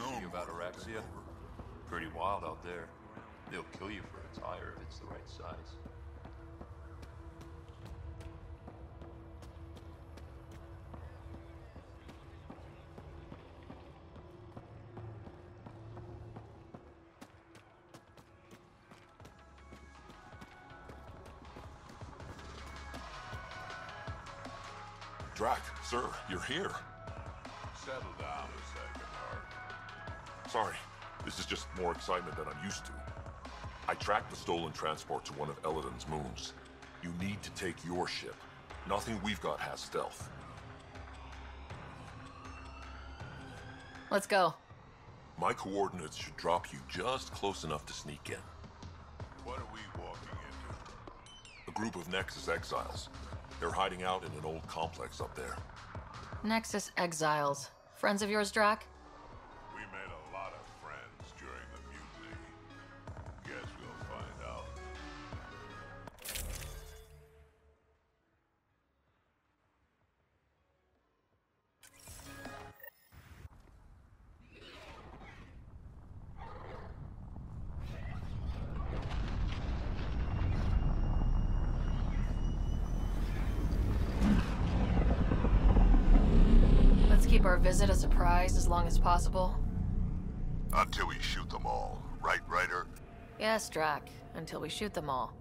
You about Araxia? Pretty wild out there. They'll kill you for a tire if it's the right size. Drack, sir, you're here. Settle down a second, Hart. Sorry, this is just more excitement than I'm used to. I tracked the stolen transport to one of Elaaden's moons. You need to take your ship. Nothing we've got has stealth. Let's go. My coordinates should drop you just close enough to sneak in. What are we walking into? A group of Nexus exiles. They're hiding out in an old complex up there. Nexus Exiles. Friends of yours, Drack? We made a lot of friends during the mutiny. Guess we'll find out. Keep our visit a surprise as long as possible. Until we shoot them all, right, Ryder? Yes, Drack. Until we shoot them all.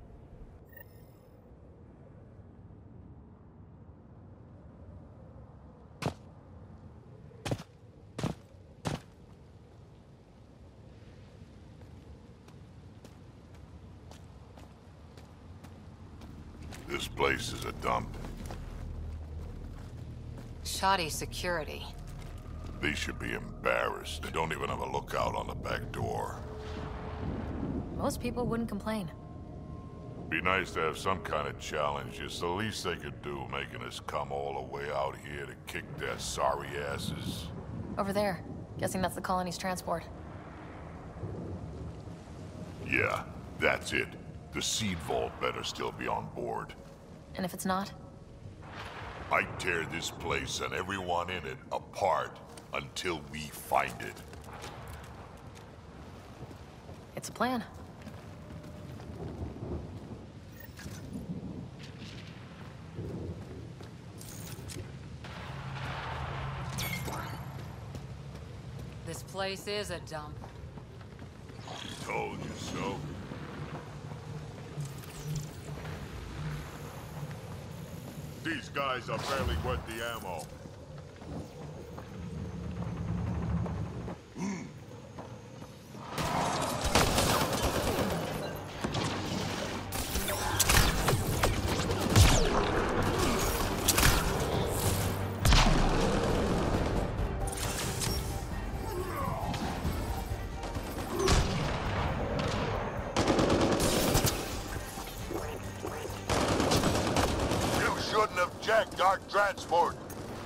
This place is a dump. Shoddy security. They should be embarrassed. They don't even have a lookout on the back door. Most people wouldn't complain. Be nice to have some kind of challenge. It's the least they could do, making us come all the way out here to kick their sorry asses. Over there. Guessing that's the colony's transport. Yeah, that's it. The seed vault better still be on board. And if it's not? I tear this place and everyone in it apart until we find it. It's a plan. This place is a dump. Told you so. These guys are barely worth the ammo. Jack, dark transport.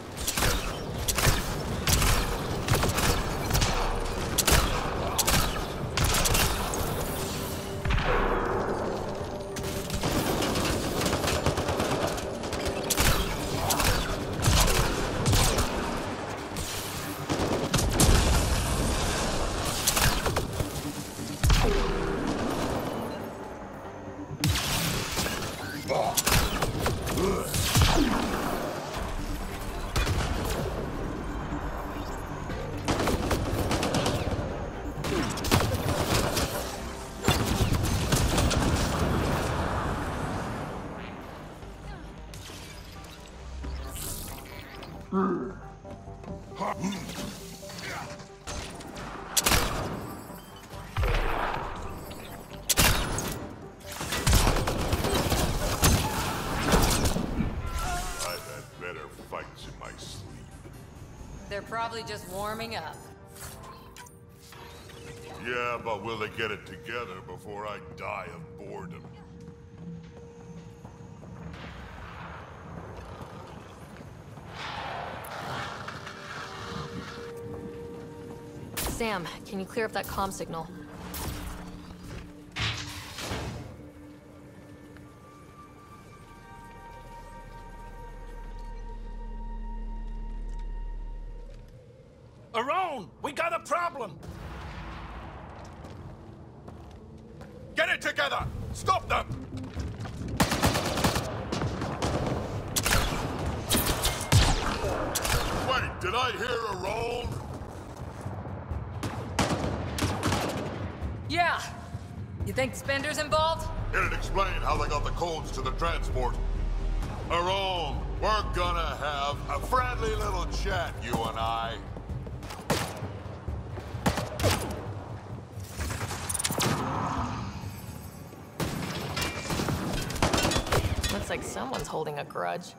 They're probably just warming up. Yeah, but will they get it together before I die of boredom? Sam, can you clear up that comm signal? Around! We got a problem! Get together! Stop them! Wait, did I hear a roll? Yeah. You think Spender's involved? It'd explain how they got the codes to the transport. Aaron, we're gonna have a friendly little chat, you and I. Looks like someone's holding a grudge.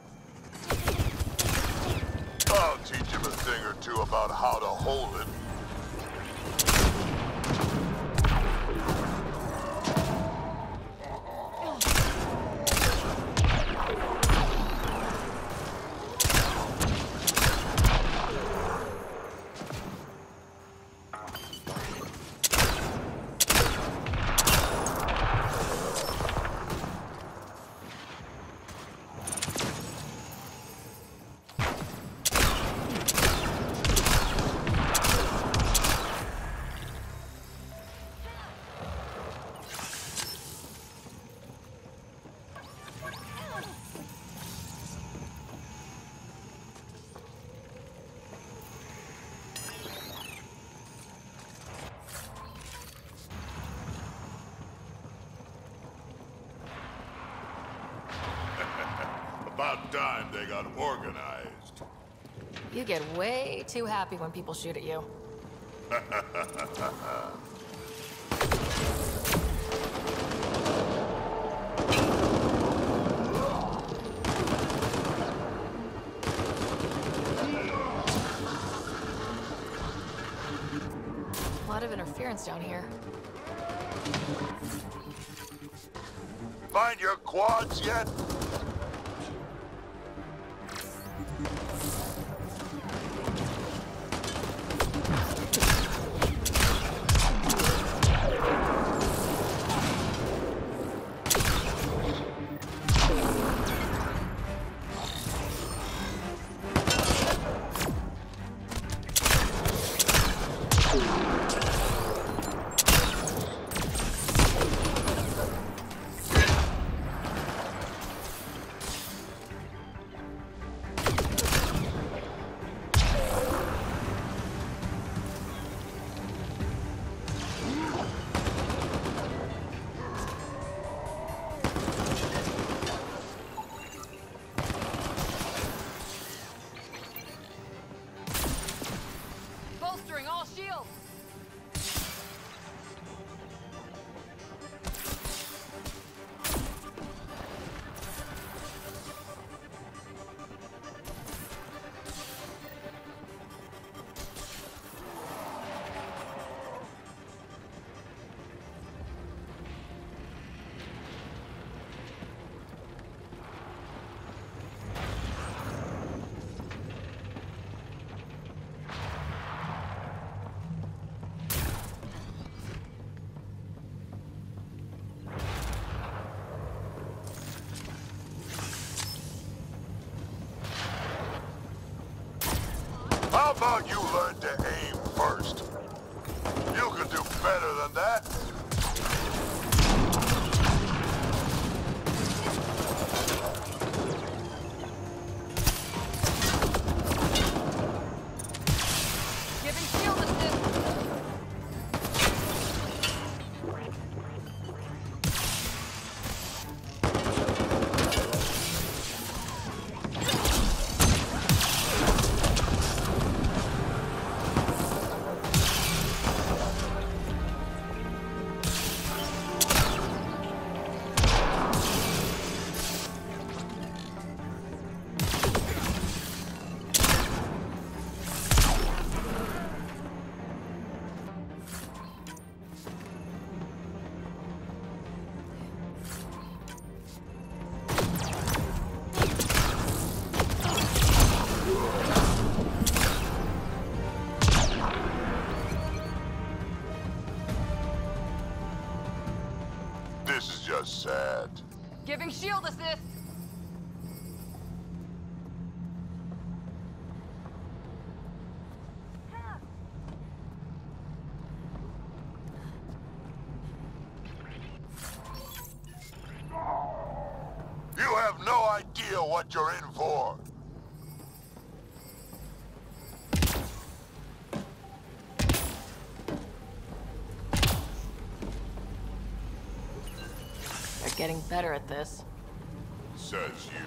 I'll teach him a thing or two about how to hold it. About time they got organized. You get way too happy when people shoot at you. A lot of interference down here. Find your quads yet? Bolstering all shields. How about you learn to aim first? You can do better than that. Giving shield assist. This is just sad. Giving shield assist. idea what you're in for. They're getting better at this. Says you.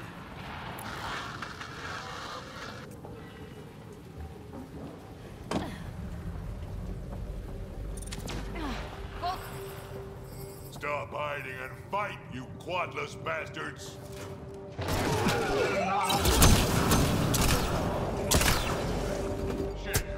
Stop hiding and fight, you quadless bastards! Shit.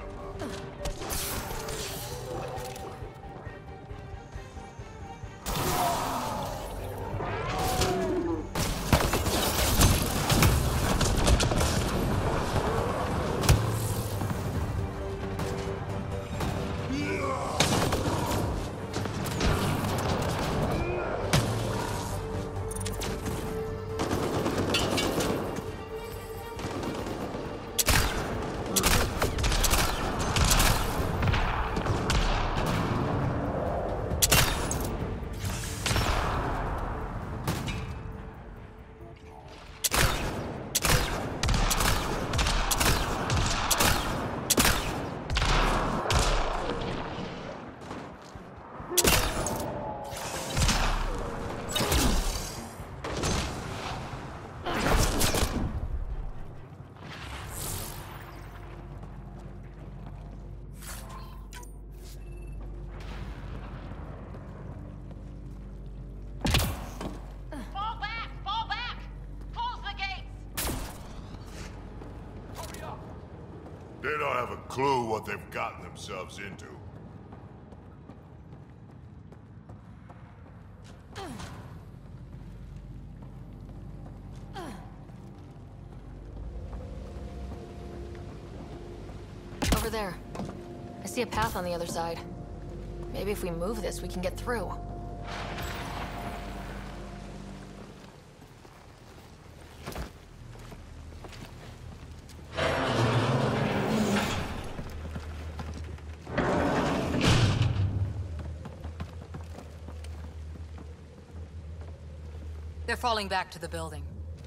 They don't have a clue what they've gotten themselves into. Over there. I see a path on the other side. Maybe if we move this, we can get through. They're falling back to the building.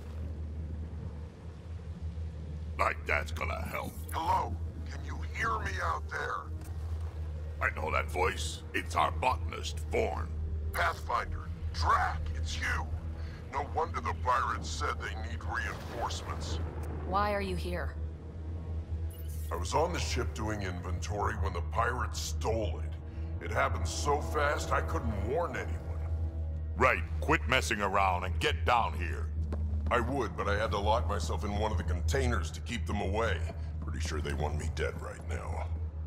Like that's gonna help. Hello? Can you hear me out there? I know that voice. It's our botanist, Vorn. Pathfinder, Drack, it's you. No wonder the pirates said they need reinforcements. Why are you here? I was on the ship doing inventory when the pirates stole it. It happened so fast I couldn't warn anyone. Right, quit messing around and get down here. I would, but I had to lock myself in one of the containers to keep them away. Pretty sure they want me dead right now.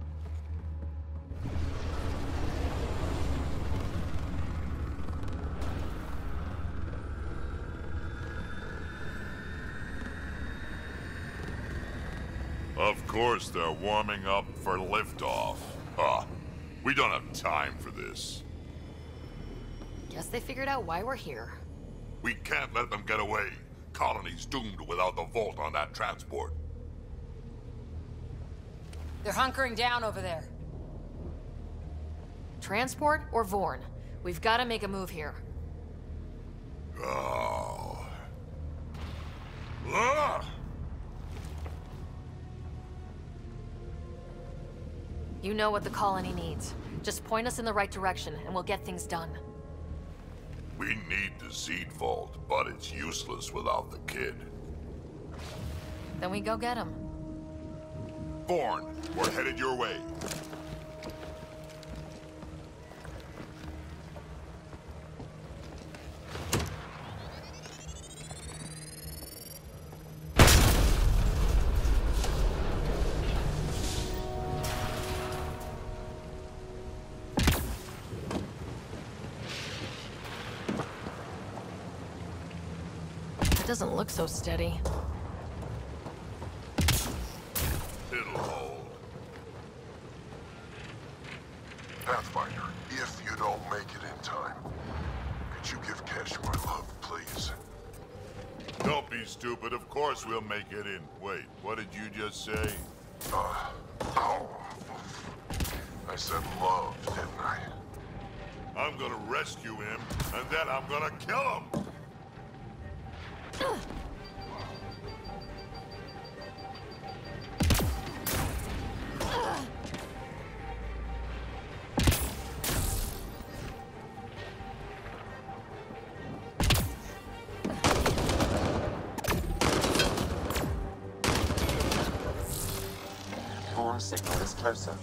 Of course they're warming up for liftoff. Huh. We don't have time for this. Guess they figured out why we're here. We can't let them get away. Colony's doomed without the vault on that transport. They're hunkering down over there. Transport or Vorn? We've got to make a move here. Oh. Ah! You know what the colony needs. Just point us in the right direction and we'll get things done. We need the seed vault, but it's useless without the kid. Then we go get him. Vorn, we're headed your way. It doesn't look so steady. It'll hold. Pathfinder, if you don't make it in time, could you give Cash my love, please? Don't be stupid. Of course we'll make it in. Wait, what did you just say? Ow. I said love, didn't I? I'm gonna rescue him, and then I'm gonna kill him! closer.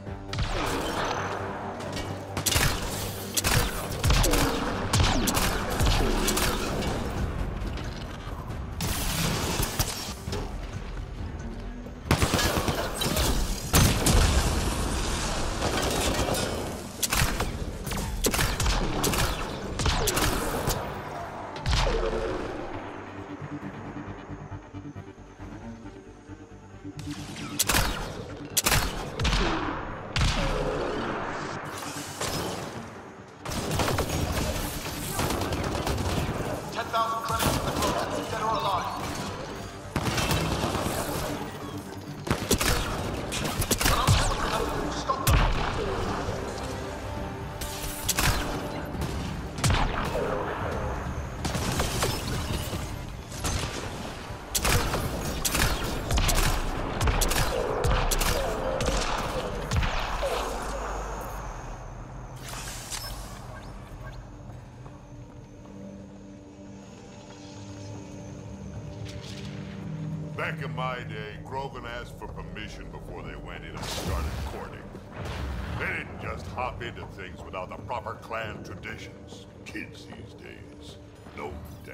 Back in my day, Krogan asked for permission before they went in and started courting. They didn't just hop into things without the proper clan traditions. Kids these days. No damn.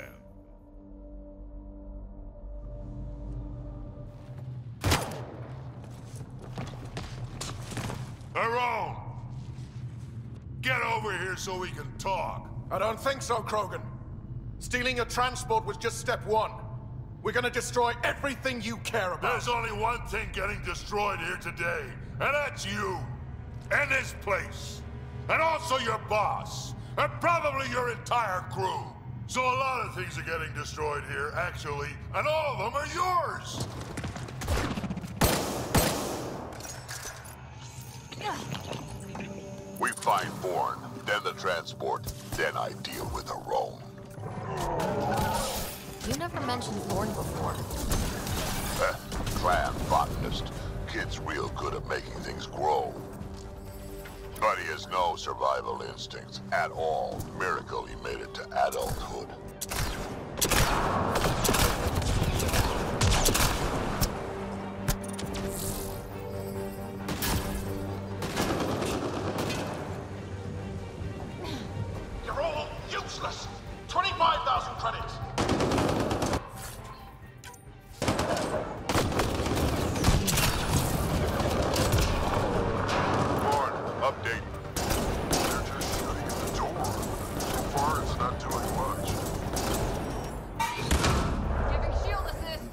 Tyrone! Get over here so we can talk. I don't think so, Krogan. Stealing a transport was just step one. We're gonna destroy everything you care about. There's only one thing getting destroyed here today, and that's you. And this place. And also your boss. And probably your entire crew. So a lot of things are getting destroyed here, actually, and all of them are yours! We find Bourne, then the transport, then I deal with Rome. You never mentioned Thorn before. Clan botanist. Kid's real good at making things grow. But he has no survival instincts at all. Miracle he made it to adulthood. You're all useless! 25,000 credits! Update. They're just shooting at the door. So far, it's not doing much. Giving shield assist.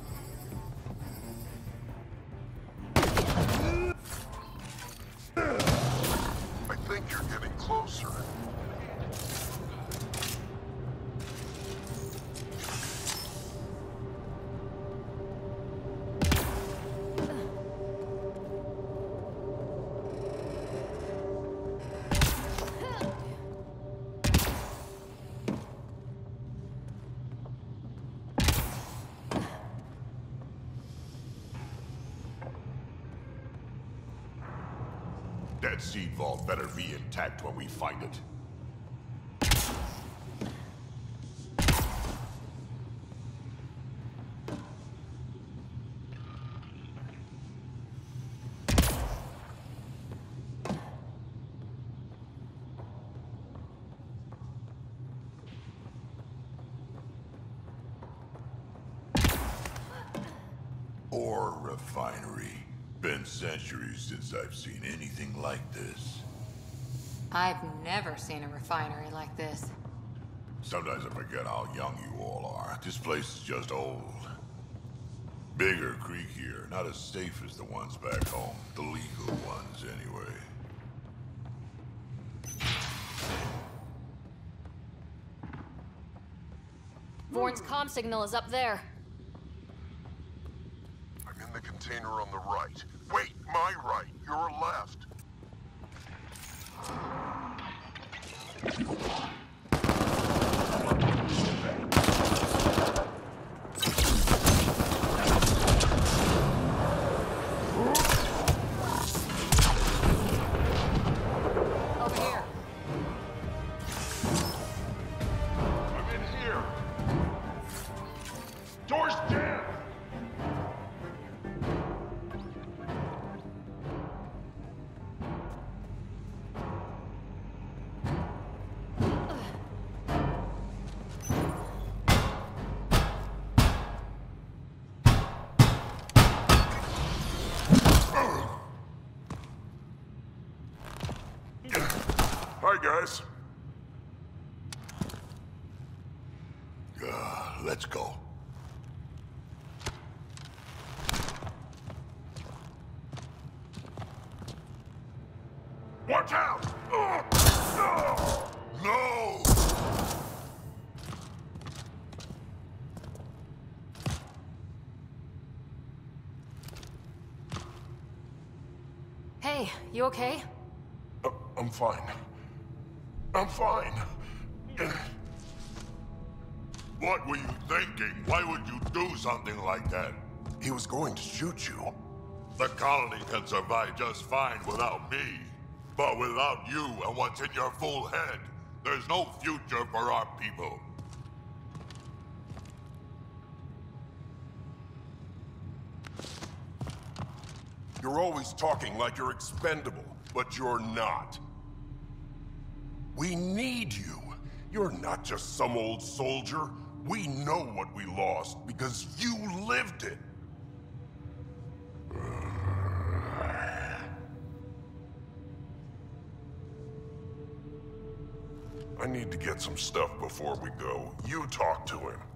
I think you're getting closer. That seed vault better be intact when we find it. Ore refinery. Been centuries since I've seen anything like this. I've never seen a refinery like this. Sometimes I forget how young you all are. This place is just old. Bigger, creakier, not as safe as the ones back home. The legal ones, anyway. Vorn's comm signal is up there. I'm in the container on the right. Wait, my right. Your left. Over here. I'm in here. Door's jammed. Hi, guys. Let's go. Watch out! No! Hey, you okay? I'm fine. I'm fine. What were you thinking? Why would you do something like that? He was going to shoot you. The colony can survive just fine without me. But without you and what's in your fool head, there's no future for our people. You're always talking like you're expendable, but you're not. We need you. You're not just some old soldier. We know what we lost because you lived it. I need to get some stuff before we go. You talk to him.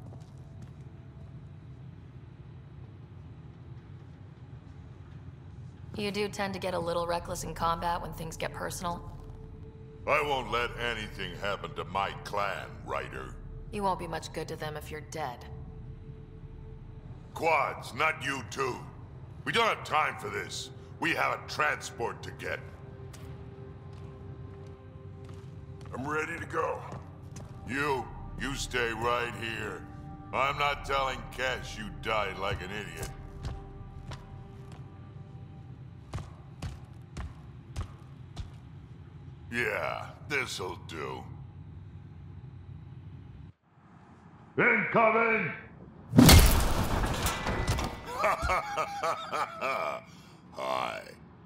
You do tend to get a little reckless in combat when things get personal. I won't let anything happen to my clan, Ryder. You won't be much good to them if you're dead. Quads, not you too. We don't have time for this. We have a transport to get. I'm ready to go. You stay right here. I'm not telling Cash you died like an idiot. Yeah, this'll do. Incoming! Hi.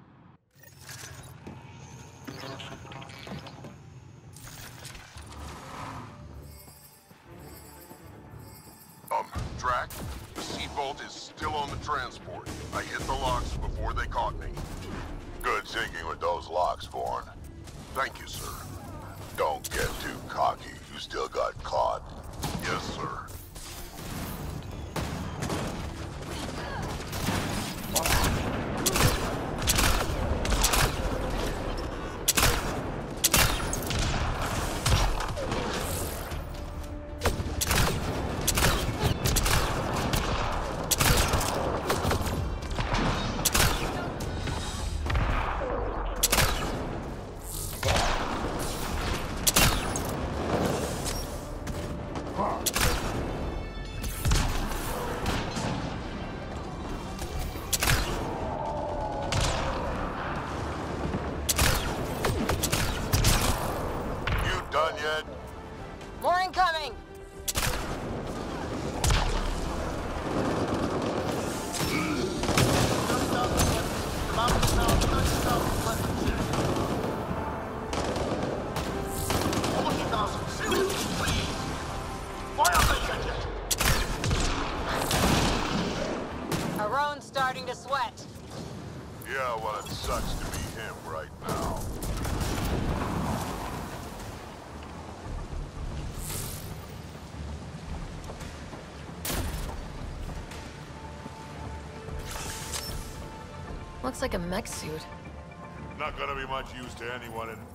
Drack, the seat vault is still on the transport. I hit the locks before they caught me. Good thinking with those locks, Vaughn. Thank you, sir. Don't get too cocky. You still got caught. Yes, sir. Done yet? More incoming! Aron's starting to sweat. Yeah, well, it sucks to be him right now. Looks like a mech suit. Not gonna be much use to anyone in...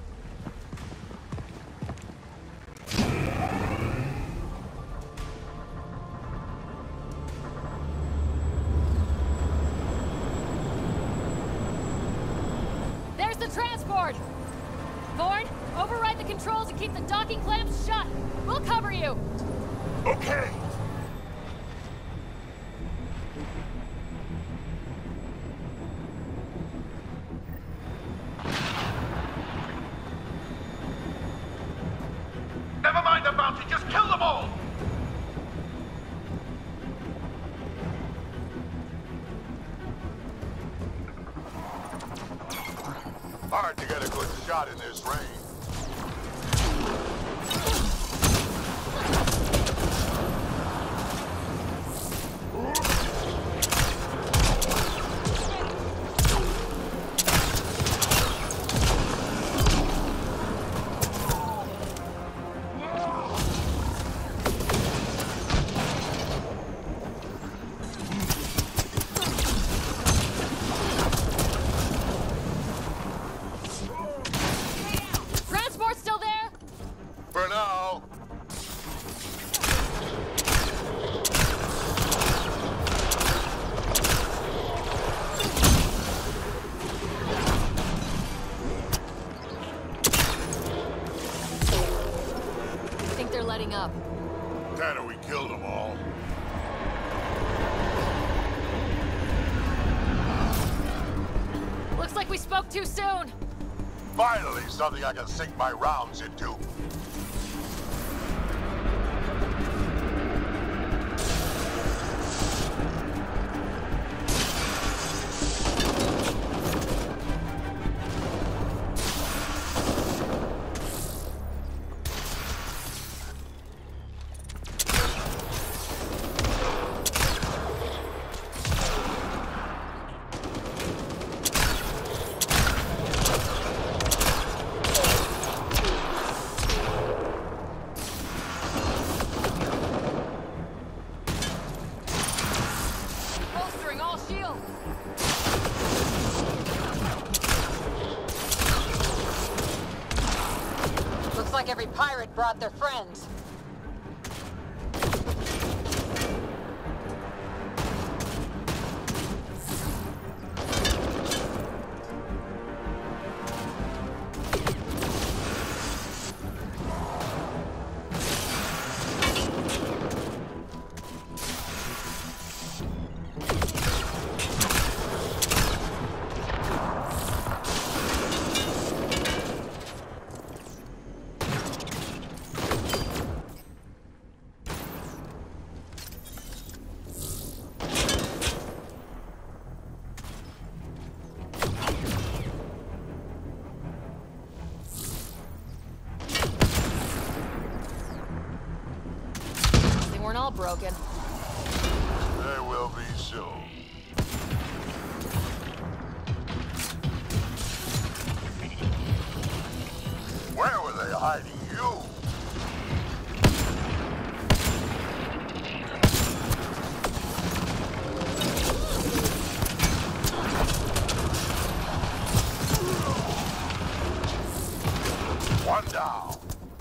There's the transport! Thorn, override the controls and keep the docking clamps shut. We'll cover you. Okay. Never mind the bounty, just kill them all! Hard to get a good shot in this rain. lighting up. Tanner, we killed them all. Looks like we spoke too soon. Finally, something I can sink my rounds into. Every pirate brought their friends. All broken. They will be soon. Where were they hiding you? One down.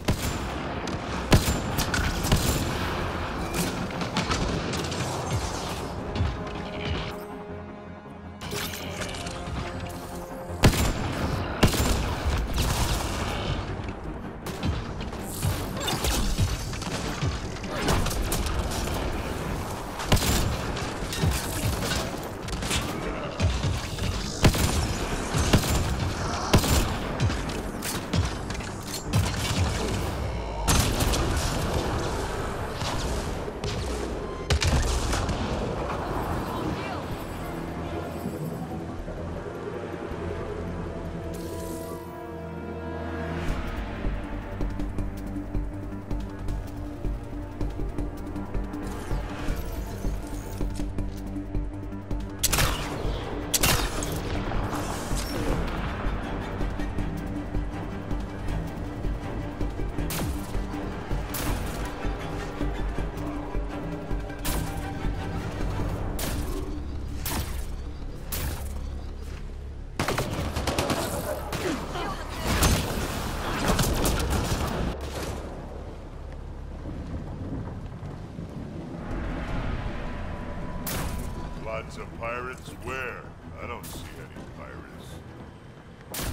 Lots of pirates? Where? I don't see any pirates.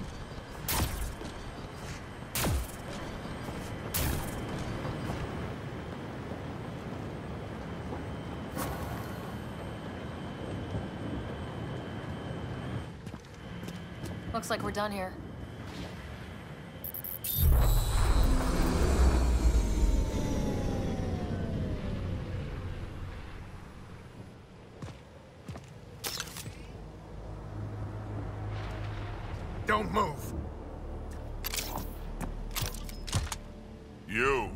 Looks like we're done here. Don't move. You,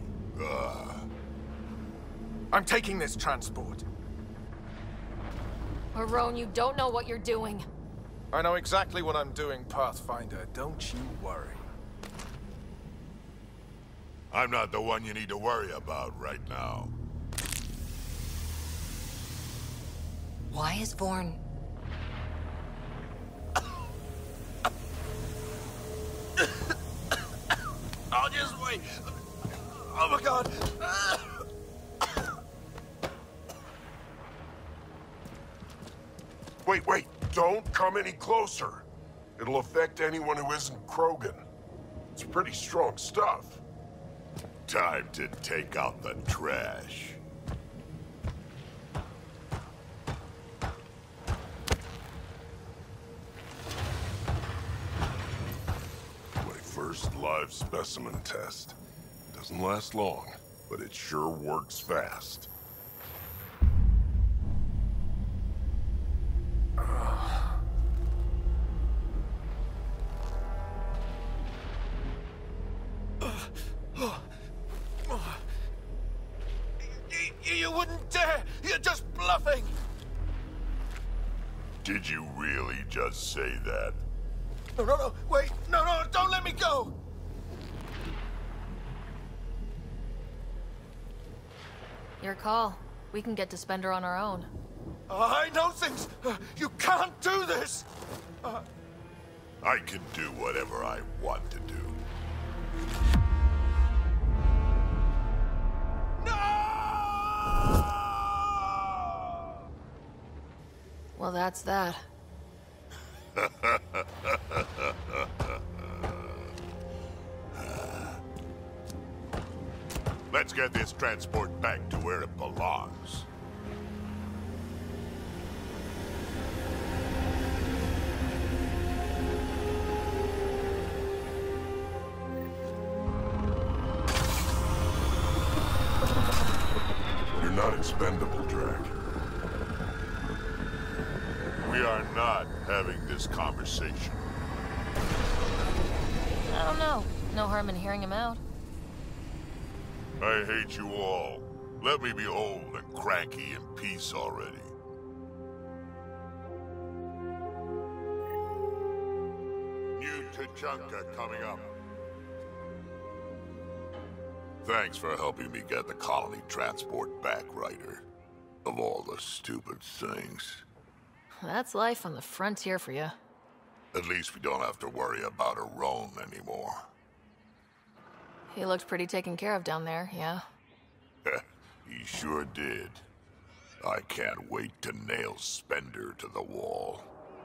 I'm taking this transport. Marone, you don't know what you're doing. I know exactly what I'm doing, Pathfinder. Don't you worry. I'm not the one you need to worry about right now. Why is Vorn... I'll just wait. Oh my god. Wait. Don't come any closer. It'll affect anyone who isn't Krogan. It's pretty strong stuff. Time to take out the trash. My first live specimen test. Doesn't last long, but it sure works fast. You wouldn't dare! You're just bluffing! Did you really just say that? No, wait! No, don't let me go! Your call. We can get to Spender on our own. I know things! You can't do this! I can do whatever I want to do. Well, that's that. Let's get this transport back to where it belongs. You're not expendable, Drack. We are not having this conversation. I don't know. No harm in hearing him out. I hate you all. Let me be old and cranky in peace already. New Tachanka coming up. Thanks for helping me get the colony transport back, Ryder. Of all the stupid things. That's life on the frontier for you. At least we don't have to worry about a roan anymore. He looked pretty taken care of down there, yeah? He sure did. I can't wait to nail Spender to the wall.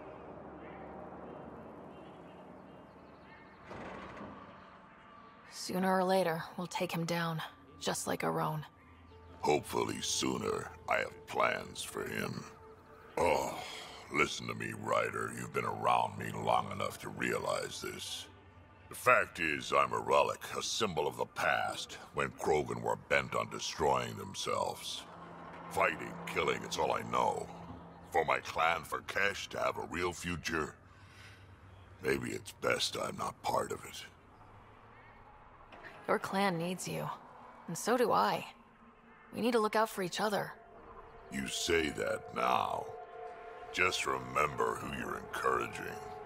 Sooner or later, we'll take him down, just like a roan. Hopefully sooner. I have plans for him. Oh, listen to me, Ryder. You've been around me long enough to realize this. The fact is, I'm a relic, a symbol of the past, when Krogan were bent on destroying themselves. Fighting, killing, it's all I know. For my clan, for Kesh to have a real future, maybe it's best I'm not part of it. Your clan needs you, and so do I. We need to look out for each other. You say that now. Just remember who you're encouraging.